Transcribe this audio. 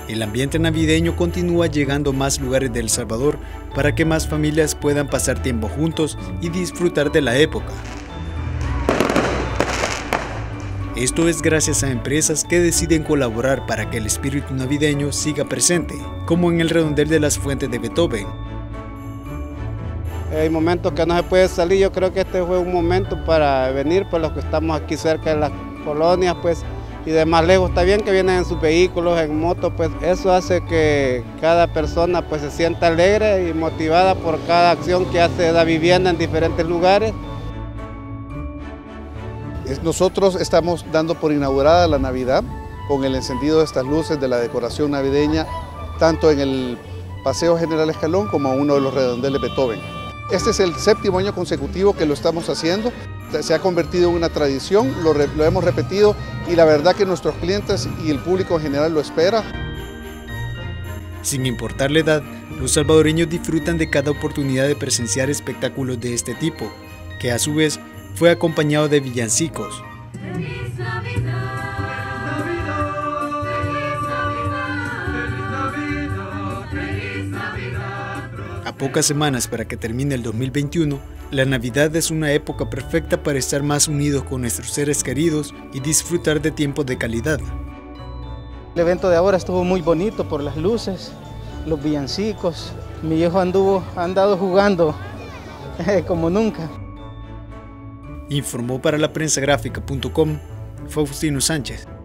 El ambiente navideño continúa llegando a más lugares de El Salvador para que más familias puedan pasar tiempo juntos y disfrutar de la época. Esto es gracias a empresas que deciden colaborar para que el espíritu navideño siga presente, como en el redondel de las Fuentes de Beethoven. Hay momentos que no se puede salir, yo creo que este fue un momento para venir, por los que estamos aquí cerca de las colonias, pues, y de más lejos. Está bien que vienen en sus vehículos, en moto, pues eso hace que cada persona pues se sienta alegre y motivada por cada acción que hace la vivienda en diferentes lugares. Nosotros estamos dando por inaugurada la Navidad con el encendido de estas luces de la decoración navideña, tanto en el Paseo General Escalón como en uno de los redondeles Beethoven. Este es el 7º año consecutivo que lo estamos haciendo, se ha convertido en una tradición, lo hemos repetido y la verdad que nuestros clientes y el público en general lo espera. Sin importar la edad, los salvadoreños disfrutan de cada oportunidad de presenciar espectáculos de este tipo, que a su vez fue acompañado de villancicos. ¡Feliz Navidad! ¡Feliz Navidad! ¡Feliz Navidad! A pocas semanas para que termine el 2021, la Navidad es una época perfecta para estar más unidos con nuestros seres queridos y disfrutar de tiempos de calidad. El evento de ahora estuvo muy bonito por las luces, los villancicos. Mi hijo ha andado jugando como nunca. Informó para la prensagráfica.com Faustino Sánchez.